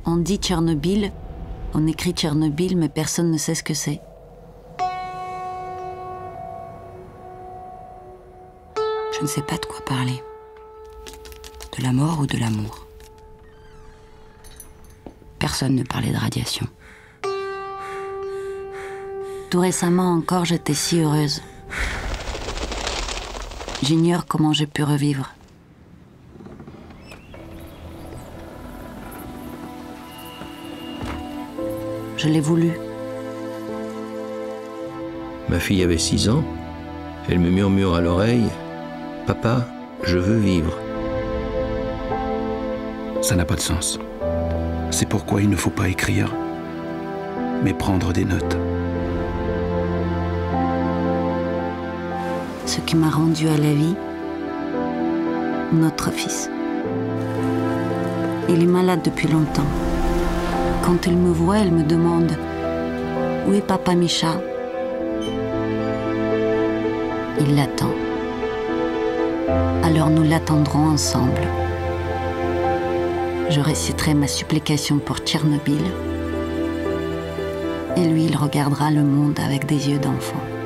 On dit Tchernobyl, on écrit Tchernobyl, mais personne ne sait ce que c'est. Je ne sais pas de quoi parler. De la mort ou de l'amour. Personne ne parlait de radiation. Tout récemment encore, j'étais si heureuse. J'ignore comment j'ai pu revivre. Je l'ai voulu. Ma fille avait 6 ans. Elle me murmure à l'oreille « Papa, je veux vivre ». Ça n'a pas de sens. C'est pourquoi il ne faut pas écrire, mais prendre des notes. Ce qui m'a rendu à la vie, notre fils. Il est malade depuis longtemps. Quand il me voit, il me demande « Où est papa Misha ?» Il l'attend. Alors nous l'attendrons ensemble. Je réciterai ma supplication pour Tchernobyl. Et lui, il regardera le monde avec des yeux d'enfant.